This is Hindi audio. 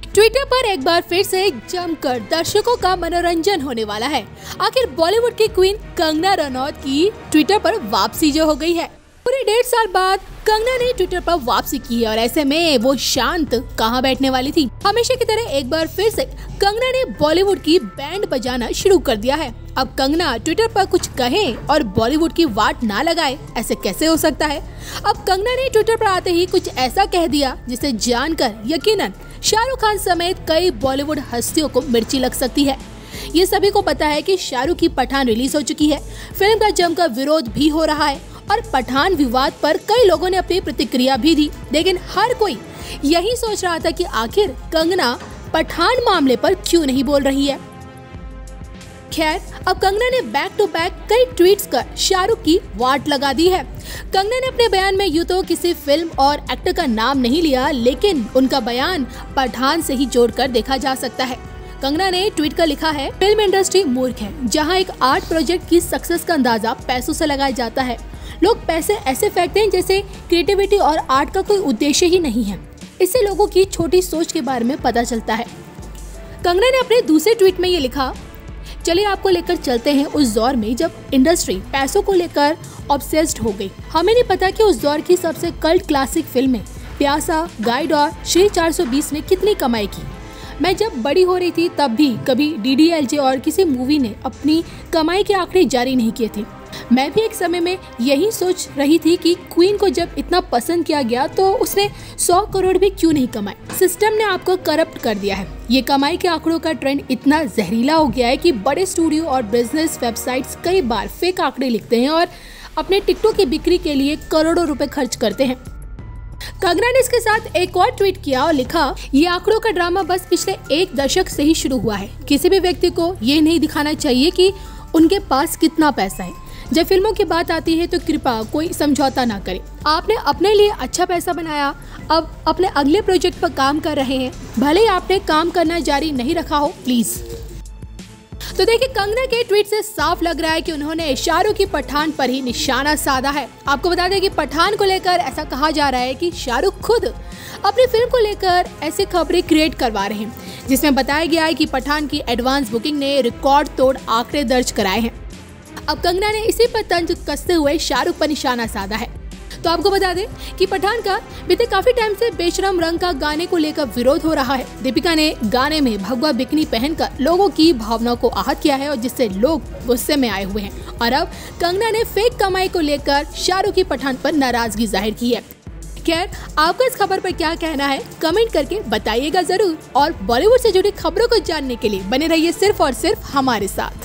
ट्विटर पर एक बार फिर से जमकर दर्शकों का मनोरंजन होने वाला है। आखिर बॉलीवुड की क्वीन कंगना रनौत की ट्विटर पर वापसी जो हो गई है। पूरे 1.5 साल बाद कंगना ने ट्विटर पर वापसी की और ऐसे में वो शांत कहां बैठने वाली थी। हमेशा की तरह एक बार फिर से कंगना ने बॉलीवुड की बैंड बजाना शुरू कर दिया है। अब कंगना ट्विटर पर कुछ कहे और बॉलीवुड की वाट ना लगाए, ऐसे कैसे हो सकता है। अब कंगना ने ट्विटर पर आते ही कुछ ऐसा कह दिया जिसे जानकर यकीनन शाहरुख खान समेत कई बॉलीवुड हस्तियों को मिर्ची लग सकती है। ये सभी को पता है कि शाहरुख की पठान रिलीज हो चुकी है। फिल्म का जमकर विरोध भी हो रहा है और पठान विवाद पर कई लोगों ने अपनी प्रतिक्रिया भी दी, लेकिन हर कोई यही सोच रहा था कि आखिर कंगना पठान मामले पर क्यों नहीं बोल रही है। खैर, अब कंगना ने बैक टू बैक कई ट्वीट्स कर शाहरुख की वाट लगा दी है। कंगना ने अपने बयान में यूं तो किसी फिल्म और एक्टर का नाम नहीं लिया, लेकिन उनका बयान पठान से ही जोड़कर देखा जा सकता है। कंगना ने ट्वीट कर लिखा है, फिल्म इंडस्ट्री मूर्ख है, जहां एक आर्ट प्रोजेक्ट की सक्सेस का अंदाजा पैसों से लगाया जाता है। लोग पैसे ऐसे फेंकते हैं जैसे क्रिएटिविटी और आर्ट का कोई उद्देश्य ही नहीं है। इससे लोगों की छोटी सोच के बारे में पता चलता है। कंगना ने अपने दूसरे ट्वीट में ये लिखा, चलिए आपको लेकर चलते हैं उस दौर में जब इंडस्ट्री पैसों को लेकर ऑब्सेस्ड हो गई। हमें नहीं पता कि उस दौर की सबसे कल्ट क्लासिक फिल्में प्यासा, गाइड और श्री 420 ने कितनी कमाई की। मैं जब बड़ी हो रही थी तब भी कभी DDLJ और किसी मूवी ने अपनी कमाई के आंकड़े जारी नहीं किए थे। मैं भी एक समय में यही सोच रही थी कि क्वीन को जब इतना पसंद किया गया तो उसने 100 करोड़ भी क्यों नहीं कमाए। सिस्टम ने आपको करप्ट कर दिया है। ये कमाई के आंकड़ों का ट्रेंड इतना जहरीला हो गया है कि बड़े स्टूडियो और बिजनेस वेबसाइट्स कई बार फेक आंकड़े लिखते हैं और अपने टिकटों की बिक्री के लिए करोड़ों रुपए खर्च करते हैं। कंगना ने इसके साथ एक और ट्वीट किया और लिखा, ये आंकड़ों का ड्रामा बस पिछले 1 दशक से ही शुरू हुआ है। किसी भी व्यक्ति को ये नहीं दिखाना चाहिए कि उनके पास कितना पैसा है। जब फिल्मों की बात आती है तो कृपया कोई समझौता ना करे। आपने अपने लिए अच्छा पैसा बनाया, अब अपने अगले प्रोजेक्ट पर काम कर रहे हैं, भले ही आपने काम करना जारी नहीं रखा हो, प्लीज। तो देखिए, कंगना के ट्वीट से साफ लग रहा है कि उन्होंने शाहरुख की पठान पर ही निशाना साधा है। आपको बता दें कि पठान को लेकर ऐसा कहा जा रहा है कि शाहरुख खुद अपनी फिल्म को लेकर ऐसी खबरें क्रिएट करवा रहे हैं, जिसमें बताया गया है कि पठान की एडवांस बुकिंग ने रिकॉर्ड तोड़ आंकड़े दर्ज कराए हैं। अब कंगना ने इसी पर तंज कसते हुए शाहरुख पर निशाना साधा है। तो आपको बता दें कि पठान का बीते काफी टाइम से बेशरम रंग का गाने को लेकर विरोध हो रहा है। दीपिका ने गाने में भगवा बिकनी पहनकर लोगों की भावनाओं को आहत किया है और जिससे लोग गुस्से में आए हुए हैं। और अब कंगना ने फेक कमाई को लेकर शाहरुख की पठान पर नाराजगी जाहिर की है। खैर, आपका इस खबर पर क्या कहना है, कमेंट करके बताइएगा जरूर। और बॉलीवुड से जुड़ी खबरों को जानने के लिए बने रहिए सिर्फ और सिर्फ हमारे साथ।